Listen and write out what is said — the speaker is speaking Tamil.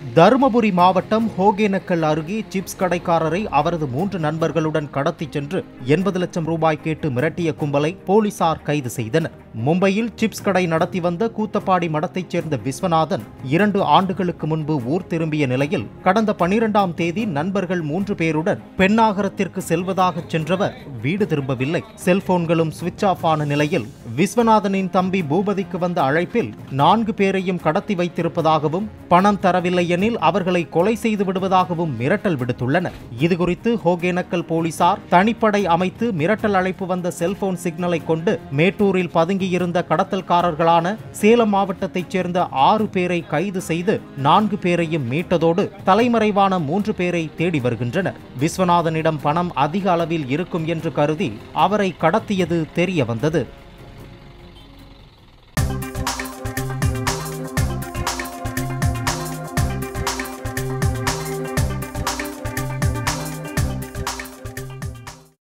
தருமபுரி மாவட்டம் ஒகேனக்கல் அருகே சிப்ஸ் கடைக்காரரை அவரது 3 நண்பர்களுடன் கடத்திச் சென்று 80 லட்சம் ரூபாய் கேட்டு மிரட்டிய கும்பலை போலீசார் கைது செய்தனர். மும்பையில் சிப்ஸ் கடை நடத்தி வந்த கூத்தப்பாடி மடத்தைச் சேர்ந்த விஸ்வநாதன் 2 ஆண்டுகளுக்கு முன்பு ஊர் திரும்பிய நிலையில் கடந்த 12ஆம் தேதி நண்பர்கள் 3 பேருடன் பெண்ணாகரத்திற்கு செல்வதாக சென்றவர் வீடு திரும்பவில்லை. செல்போன்களும் சுவிட்ச் ஆஃப் ஆன நிலையில் விஸ்வநாதனின் தம்பி பூபதிக்கு வந்த அழைப்பில் 4 பேரையும் கடத்தி வைத்திருப்பதாகவும் பணம் தரவில்லை எனில் அவர்களை கொலை செய்து விடுவதாகவும் மிரட்டல் விடுத்துள்ளனர். இதுகுறித்து ஒகேனக்கல் போலீசார் தனிப்படை அமைத்து மிரட்டல் அழைப்பு வந்த செல்போன் சிக்னலை கொண்டு மேட்டூரில் பதுங்கியிருந்த கடத்தல்காரர்களான சேலம் மாவட்டத்தைச் சேர்ந்த 6 பேரை கைது செய்து 4 பேரையும் மீட்டதோடு தலைமறைவான 3 பேரை தேடி வருகின்றனர். விஸ்வநாதனிடம் பணம் அதிக அளவில் இருக்கும் என்று கருதி அவரை கடத்தியது தெரிய வந்தது.